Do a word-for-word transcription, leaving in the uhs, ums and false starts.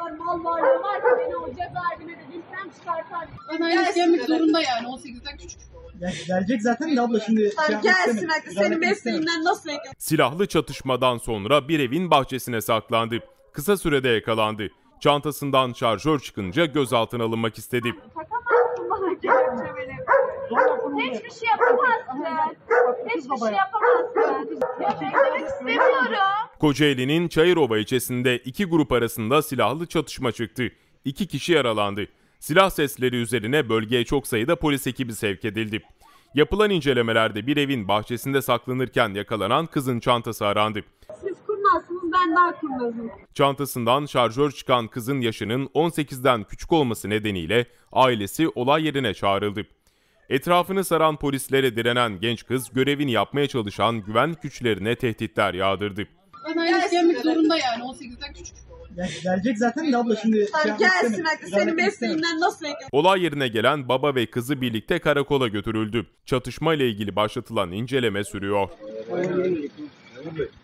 kadar mal varlığı var ki beni o cezaevine de bilsem çıkartar. Anaylık gelmek zorunda yani on sekizden küçük. Ya, gelecek zaten de abla şimdi. Sen gelsin hadi senin mesleğinden nasıl bekliyorsun? Silahlı çatışmadan sonra bir evin bahçesine saklandı. Kısa sürede yakalandı. Çantasından şarjör çıkınca gözaltına alınmak istedi. Takamazsın bana kelepçe benim. Hiçbir şey yapamazsın. Hiçbir şey yapamazsın. Ya beklemek istemiyorum. Kocaeli'nin Çayırova ilçesinde iki grup arasında silahlı çatışma çıktı. İki kişi yaralandı. Silah sesleri üzerine bölgeye çok sayıda polis ekibi sevk edildi. Yapılan incelemelerde bir evin bahçesinde saklanırken yakalanan kızın çantası arandı. Siz kurnazsınız, ben daha kurnazım. Çantasından şarjör çıkan kızın yaşının on sekizden küçük olması nedeniyle ailesi olay yerine çağrıldı. Etrafını saran polislere direnen genç kız görevini yapmaya çalışan güvenlik güçlerine tehditler yağdırdı. Anaylık gelmek zorunda yani on sekizden küçük. Ya, gelecek zaten de abla şimdi. Sen gelsin hadi senin mesleğinden nasıl bekliyorsun? Olay yerine gelen baba ve kızı birlikte karakola götürüldü. Çatışma ile ilgili başlatılan inceleme sürüyor.